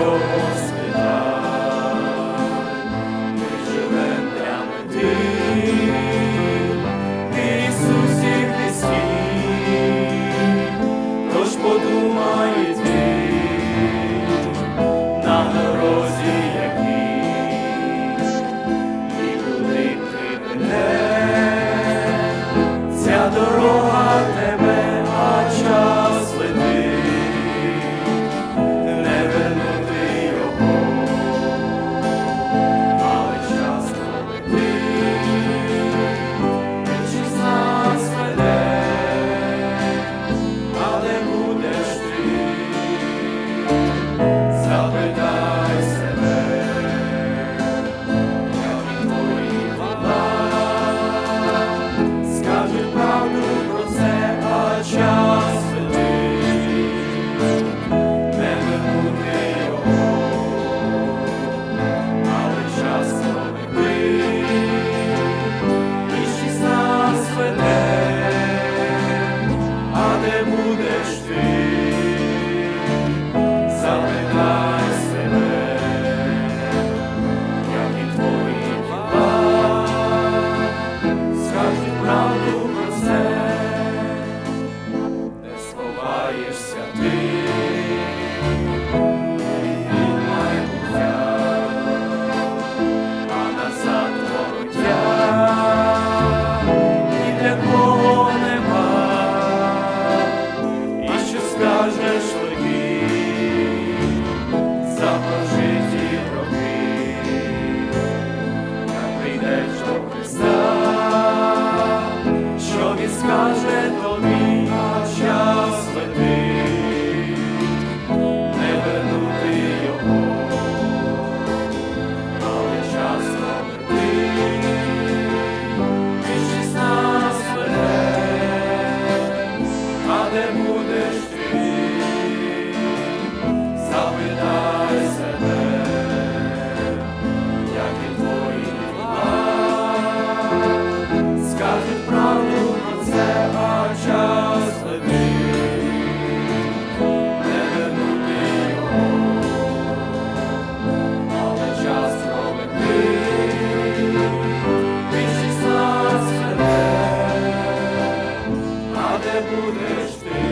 його спитай, ми живем для мети в Ісусі Христі, тож подумай і ти на дорозі якій, і куди приведе ця дорога тебе, а час летить. Скаже тобі, а час летить, не вернути його, але час летить, більшість нас веде, а де будеш ти, запитай себе, які твої діла, скажуть правду. А час летить, не вернути його, але час пролетить, більшість нас веде, а де будеш ти?